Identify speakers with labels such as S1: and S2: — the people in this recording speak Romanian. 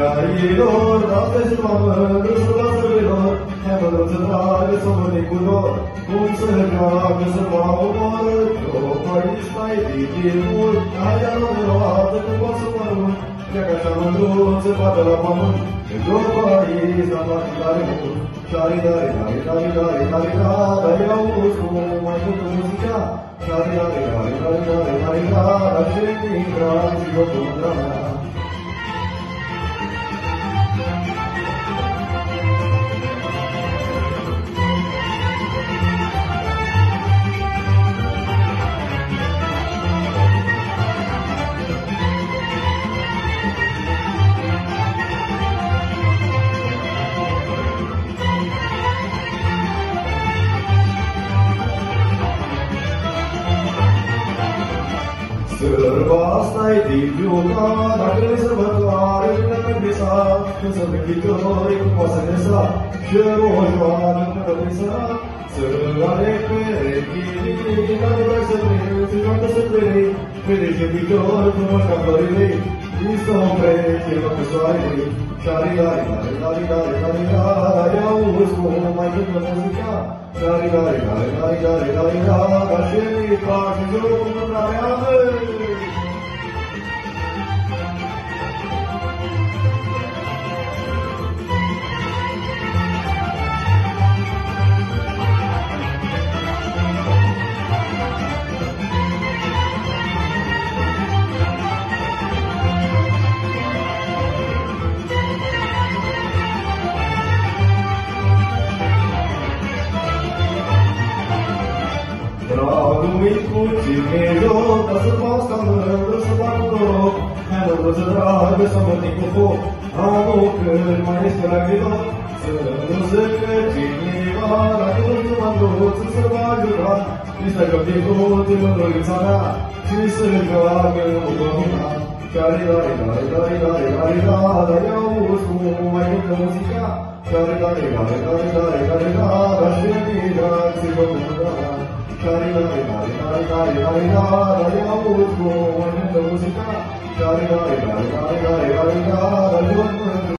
S1: Carilor, date și mamă, să la sărbelor, hai mă rog să trage să mă necuror, cum să tragă să mă omoară, o păriți mai dichimul, aia la roată, că pot să mă rog, pleacă așa mândruț, se bată la pământ, într-o păriți, la parte tare mult, care dare, dar i-auzi cum mai multă muzica, care dare, dar ce din grad și o contra mea. Sărba asta-i din viuta, dacă nu-i sărbătoare, până pe mesa, când să vechitorii cu poate nesa, și rojoară până pe sărat, să are perechii, care vrei să vrei, și joacă să vrei, vedeți de viitor, frumos ca florile, îi oprește la pe soarele, șari-lari, i-auzi cum mai cântă muzica, șari-lari, dar și mi-i place jocul mândra mea, Dragul micu, cine joc, ca să fac ca mândră, să fac noroc, hai mândră să dragă, să mă tic cu foc, anul când mai este la grilor, să nu zică cineva, dacă nu m-am dus, să va juca, este că de tot în mândrulița mea, și să joacă cu domina, care-i i-auzi cum mai multă muzica, care-i dar și mi-i drag, și vă mândra mea. Care-i i-auzi cum mai multă muzica, care-i dar și vă mândra